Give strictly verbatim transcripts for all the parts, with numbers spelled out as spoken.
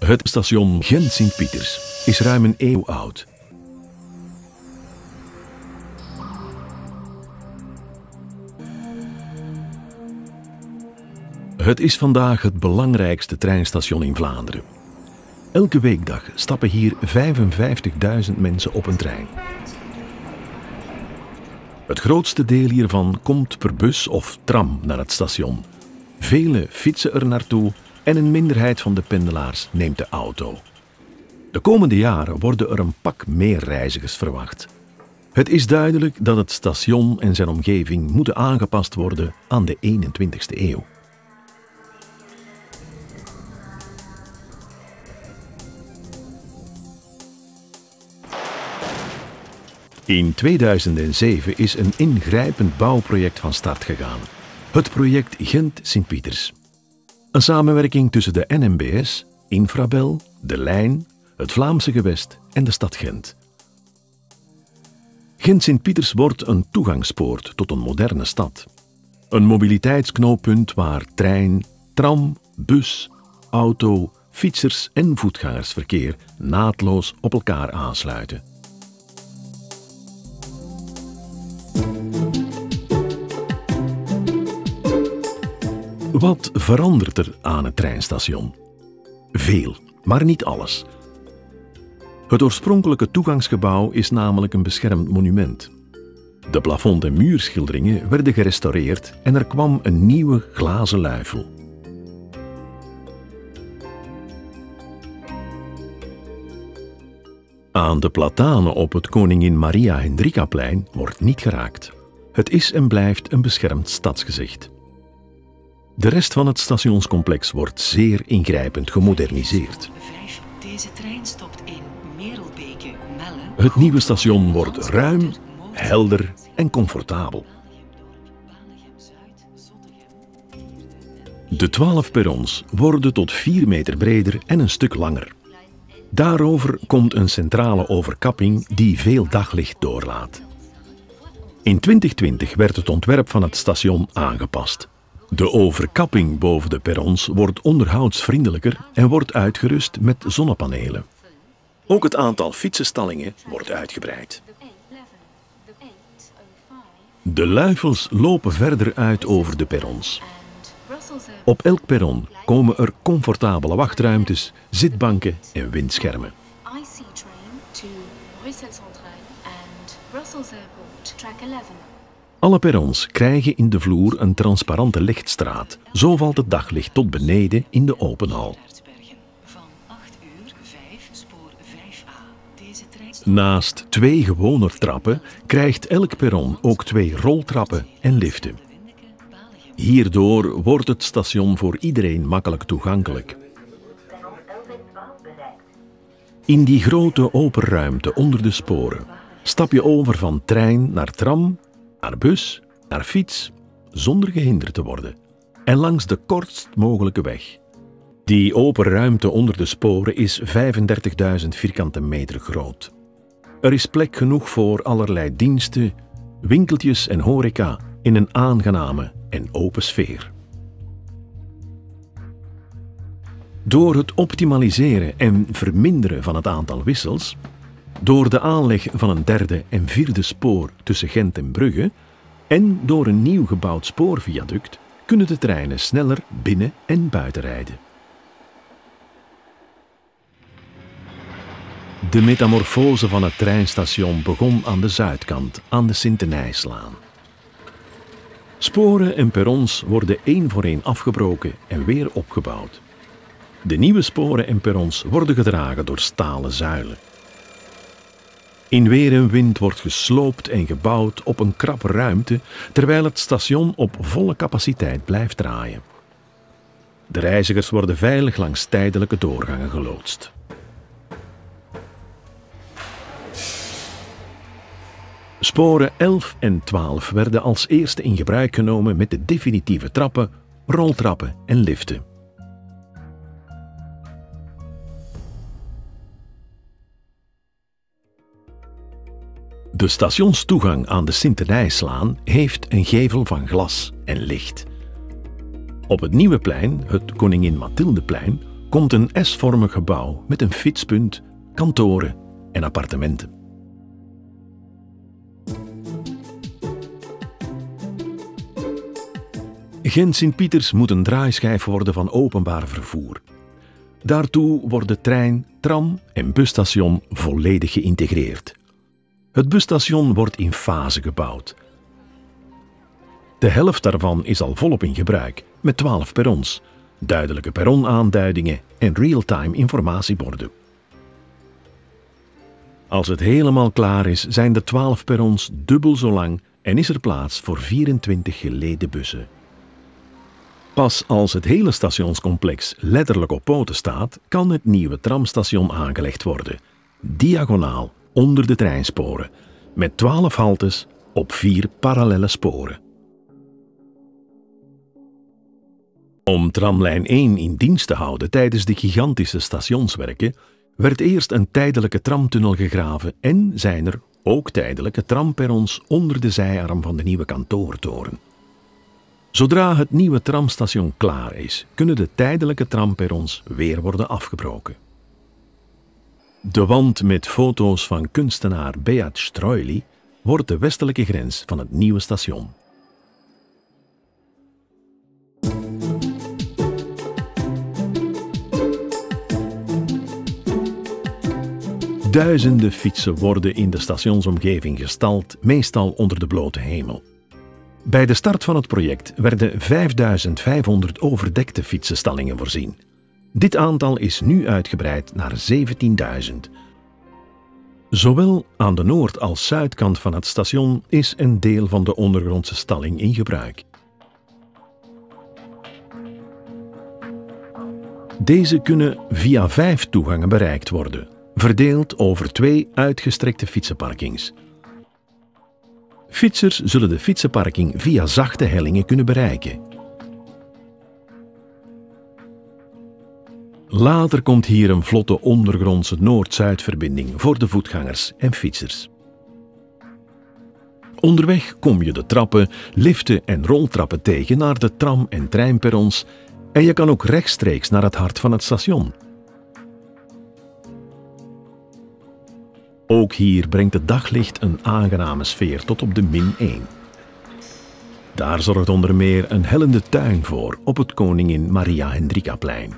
Het station Gent-Sint-Pieters is ruim een eeuw oud. Het is vandaag het belangrijkste treinstation in Vlaanderen. Elke weekdag stappen hier vijfenvijftigduizend mensen op een trein. Het grootste deel hiervan komt per bus of tram naar het station. Velen fietsen er naartoe en een minderheid van de pendelaars neemt de auto. De komende jaren worden er een pak meer reizigers verwacht. Het is duidelijk dat het station en zijn omgeving moeten aangepast worden aan de eenentwintigste eeuw. In tweeduizend zeven is een ingrijpend bouwproject van start gegaan. Het project Gent-Sint-Pieters. Een samenwerking tussen de N M B S, Infrabel, de Lijn, het Vlaamse Gewest en de stad Gent. Gent-Sint-Pieters wordt een toegangspoort tot een moderne stad. Een mobiliteitsknooppunt waar trein, tram, bus, auto, fietsers en voetgangersverkeer naadloos op elkaar aansluiten. Wat verandert er aan het treinstation? Veel, maar niet alles. Het oorspronkelijke toegangsgebouw is namelijk een beschermd monument. De plafond- en muurschilderingen werden gerestaureerd en er kwam een nieuwe glazen luifel. Aan de platanen op het Koningin Maria Hendrikaplein wordt niet geraakt. Het is en blijft een beschermd stadsgezicht. De rest van het stationscomplex wordt zeer ingrijpend gemoderniseerd. Deze trein stopt in Merelbeke, Melle. Het nieuwe station wordt ruim, helder en comfortabel. De twaalf perrons worden tot vier meter breder en een stuk langer. Daarover komt een centrale overkapping die veel daglicht doorlaat. In twintig twintig werd het ontwerp van het station aangepast. De overkapping boven de perrons wordt onderhoudsvriendelijker en wordt uitgerust met zonnepanelen. Ook het aantal fietsenstallingen wordt uitgebreid. De luifels lopen verder uit over de perrons. Op elk perron komen er comfortabele wachtruimtes, zitbanken en windschermen. Alle perrons krijgen in de vloer een transparante lichtstraat. Zo valt het daglicht tot beneden in de open hal. Naast twee gewone trappen krijgt elk perron ook twee roltrappen en liften. Hierdoor wordt het station voor iedereen makkelijk toegankelijk. In die grote open ruimte onder de sporen stap je over van trein naar tram, naar bus, naar fiets, zonder gehinderd te worden. En langs de kortst mogelijke weg. Die open ruimte onder de sporen is vijfendertigduizend vierkante meter groot. Er is plek genoeg voor allerlei diensten, winkeltjes en horeca in een aangename en open sfeer. Door het optimaliseren en verminderen van het aantal wissels, door de aanleg van een derde en vierde spoor tussen Gent en Brugge en door een nieuw gebouwd spoorviaduct kunnen de treinen sneller binnen en buiten rijden. De metamorfose van het treinstation begon aan de zuidkant, aan de Sint-Denijslaan. Sporen en perrons worden één voor één afgebroken en weer opgebouwd. De nieuwe sporen en perrons worden gedragen door stalen zuilen. In weer en wind wordt gesloopt en gebouwd op een krappe ruimte, terwijl het station op volle capaciteit blijft draaien. De reizigers worden veilig langs tijdelijke doorgangen geloodst. Sporen elf en twaalf werden als eerste in gebruik genomen met de definitieve trappen, roltrappen en liften. De stationstoegang aan de Sint-Denijslaan heeft een gevel van glas en licht. Op het nieuwe plein, het Koningin Mathildeplein, komt een S-vormig gebouw met een fietspunt, kantoren en appartementen. Gent-Sint-Pieters moet een draaischijf worden van openbaar vervoer. Daartoe worden trein, tram en busstation volledig geïntegreerd. Het busstation wordt in fase gebouwd. De helft daarvan is al volop in gebruik, met twaalf perrons, duidelijke perronaanduidingen en real-time informatieborden. Als het helemaal klaar is, zijn de twaalf perrons dubbel zo lang en is er plaats voor vierentwintig gelede bussen. Pas als het hele stationscomplex letterlijk op poten staat, kan het nieuwe tramstation aangelegd worden, diagonaal onder de treinsporen, met twaalf haltes op vier parallelle sporen. Om tramlijn één in dienst te houden tijdens de gigantische stationswerken, werd eerst een tijdelijke tramtunnel gegraven en zijn er ook tijdelijke tramperrons onder de zijarm van de nieuwe kantoortoren. Zodra het nieuwe tramstation klaar is, kunnen de tijdelijke tramperrons weer worden afgebroken. De wand met foto's van kunstenaar Beat Streuly wordt de westelijke grens van het nieuwe station. Duizenden fietsen worden in de stationsomgeving gestald, meestal onder de blote hemel. Bij de start van het project werden vijfduizend vijfhonderd overdekte fietsenstallingen voorzien. Dit aantal is nu uitgebreid naar zeventienduizend. Zowel aan de noord- als zuidkant van het station is een deel van de ondergrondse stalling in gebruik. Deze kunnen via vijf toegangen bereikt worden, verdeeld over twee uitgestrekte fietsenparkings. Fietsers zullen de fietsenparking via zachte hellingen kunnen bereiken. Later komt hier een vlotte ondergrondse Noord-Zuidverbinding voor de voetgangers en fietsers. Onderweg kom je de trappen, liften en roltrappen tegen naar de tram- en treinperrons en je kan ook rechtstreeks naar het hart van het station. Ook hier brengt het daglicht een aangename sfeer tot op de min één. Daar zorgt onder meer een hellende tuin voor op het Koningin Maria Hendrikaplein.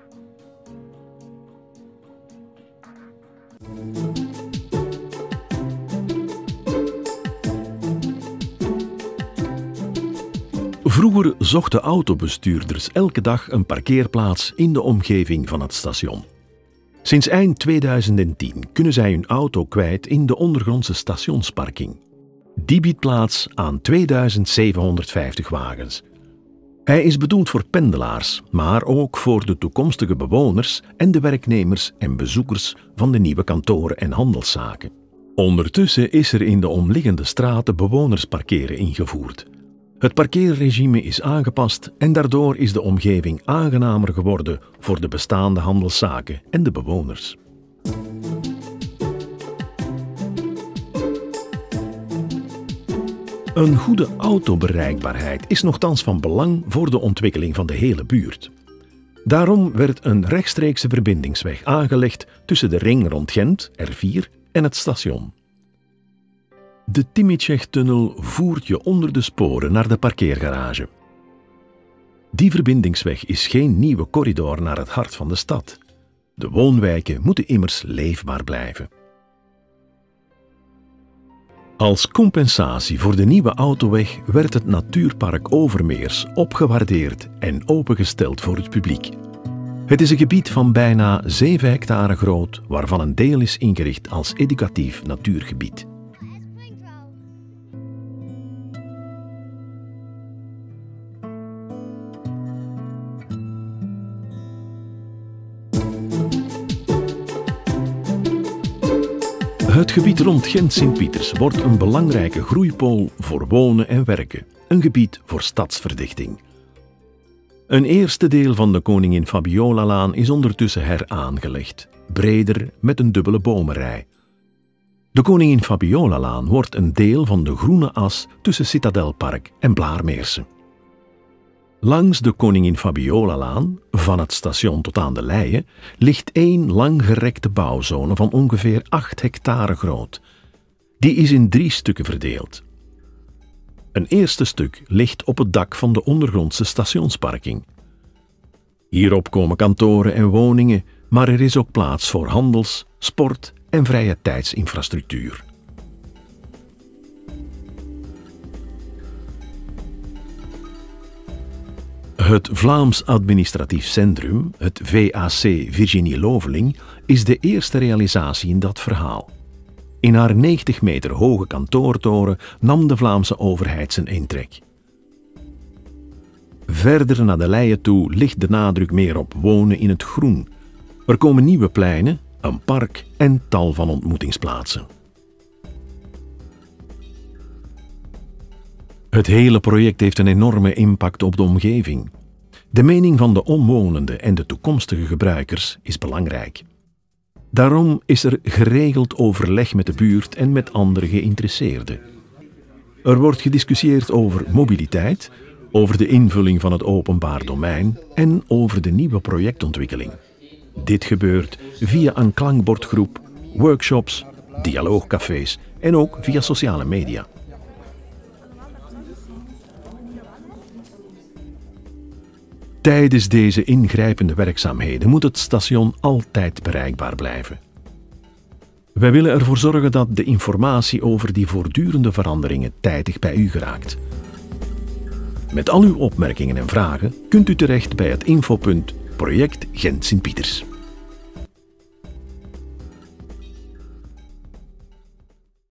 Vroeger zochten autobestuurders elke dag een parkeerplaats in de omgeving van het station. Sinds eind tweeduizend tien kunnen zij hun auto kwijt in de ondergrondse stationsparking. Die biedt plaats aan tweeduizend zevenhonderdvijftig wagens. Hij is bedoeld voor pendelaars, maar ook voor de toekomstige bewoners en de werknemers en bezoekers van de nieuwe kantoren en handelszaken. Ondertussen is er in de omliggende straten bewonersparkeren ingevoerd. Het parkeerregime is aangepast en daardoor is de omgeving aangenamer geworden voor de bestaande handelszaken en de bewoners. Een goede autobereikbaarheid is nochtans van belang voor de ontwikkeling van de hele buurt. Daarom werd een rechtstreekse verbindingsweg aangelegd tussen de ring rond Gent, R vier, en het station. De Timitscheg-tunnel voert je onder de sporen naar de parkeergarage. Die verbindingsweg is geen nieuwe corridor naar het hart van de stad. De woonwijken moeten immers leefbaar blijven. Als compensatie voor de nieuwe autoweg werd het natuurpark Overmeers opgewaardeerd en opengesteld voor het publiek. Het is een gebied van bijna zeven hectare groot, waarvan een deel is ingericht als educatief natuurgebied. Het gebied rond Gent-Sint-Pieters wordt een belangrijke groeipool voor wonen en werken, een gebied voor stadsverdichting. Een eerste deel van de Koningin Fabiola-laan is ondertussen heraangelegd, breder met een dubbele bomenrij. De Koningin Fabiola-laan wordt een deel van de groene as tussen Citadelpark en Blaarmeerse. Langs de Koningin Fabiola-laan, van het station tot aan de Leie, ligt één langgerekte bouwzone van ongeveer acht hectare groot. Die is in drie stukken verdeeld. Een eerste stuk ligt op het dak van de ondergrondse stationsparking. Hierop komen kantoren en woningen, maar er is ook plaats voor handels, sport en vrije tijdsinfrastructuur. Het Vlaams Administratief Centrum, het V A C Virginie Loveling, is de eerste realisatie in dat verhaal. In haar negentig meter hoge kantoortoren nam de Vlaamse overheid zijn intrek. Verder naar de Leie toe ligt de nadruk meer op wonen in het groen. Er komen nieuwe pleinen, een park en tal van ontmoetingsplaatsen. Het hele project heeft een enorme impact op de omgeving. De mening van de omwonenden en de toekomstige gebruikers is belangrijk. Daarom is er geregeld overleg met de buurt en met andere geïnteresseerden. Er wordt gediscussieerd over mobiliteit, over de invulling van het openbaar domein en over de nieuwe projectontwikkeling. Dit gebeurt via een klankbordgroep, workshops, dialoogcafés en ook via sociale media. Tijdens deze ingrijpende werkzaamheden moet het station altijd bereikbaar blijven. Wij willen ervoor zorgen dat de informatie over die voortdurende veranderingen tijdig bij u geraakt. Met al uw opmerkingen en vragen kunt u terecht bij het infopunt Project Gent Sint-Pieters.